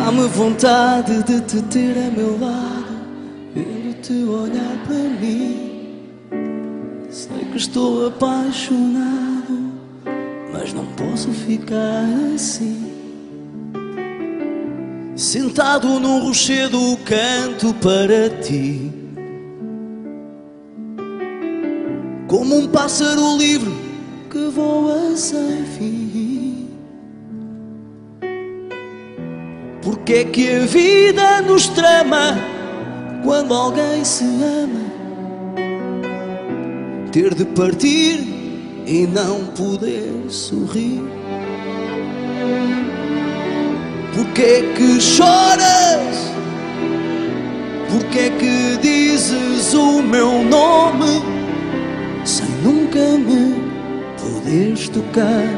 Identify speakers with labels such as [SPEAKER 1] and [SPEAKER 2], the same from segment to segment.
[SPEAKER 1] Dá-me vontade de te ter a meu lado, vendo-te olhar para mim. Sei que estou apaixonado, mas não posso ficar assim. Sentado num rochedo canto para ti, como um pássaro livre que voa sem fim. Porque é que a vida nos trama quando alguém se ama? Ter de partir e não poder sorrir. Porque é que choras? Porque é que dizes o meu nome sem nunca me poderes tocar?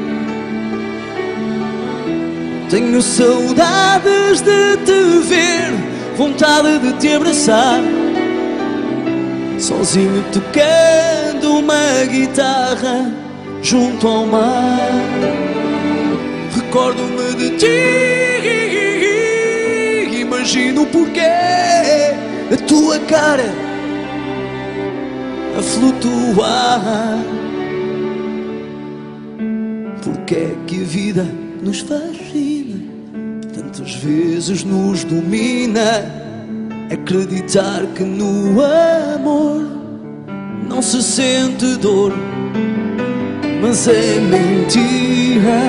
[SPEAKER 1] Tenho saudades de te ver, vontade de te abraçar, sozinho tocando uma guitarra junto ao mar. Recordo-me de ti, imagino porquê a tua cara a flutuar. Porque é que a vida nos fascina, tantas vezes nos domina. Acreditar que no amor não se sente dor, mas é mentira.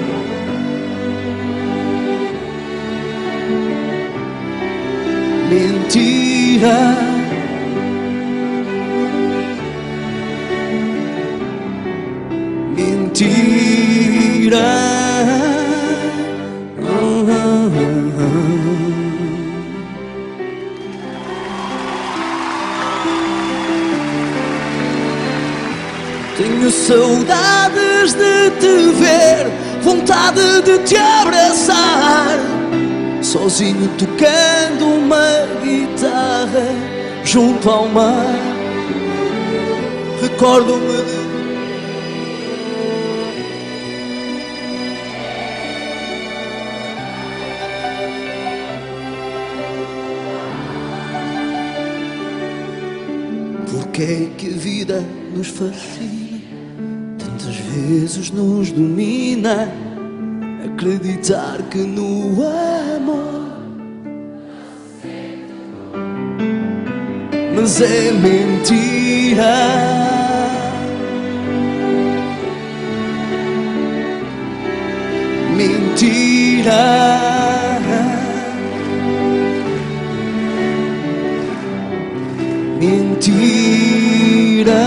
[SPEAKER 1] Mentira. Mentira. Tenho saudades de te ver, vontade de te abraçar, sozinho tocando uma guitarra junto ao mar. Recordo-me de porque é que a vida nos fascina, tantas vezes nos domina. Acreditar que no amor, mas é mentira. Mentira. Mentira.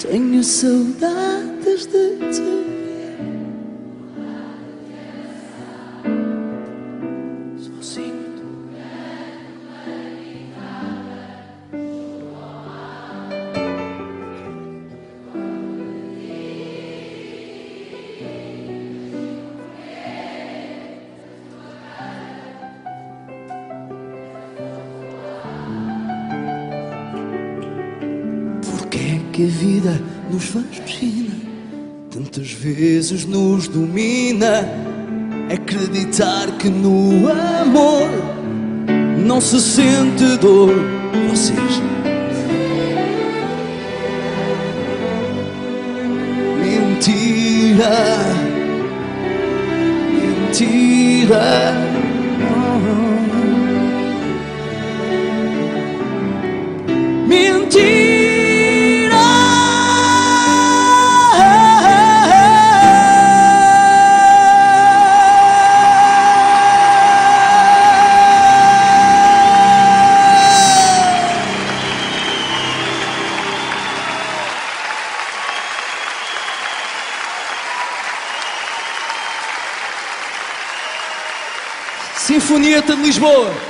[SPEAKER 1] Tenho saudades de ti. Sozinho. Porque é que a vida nos fascina, tantas vezes nos domina? Acreditar que no amor não se sente dor. Vocês. Mentira, mentira. Mentira. Sinfonieta de Lisboa.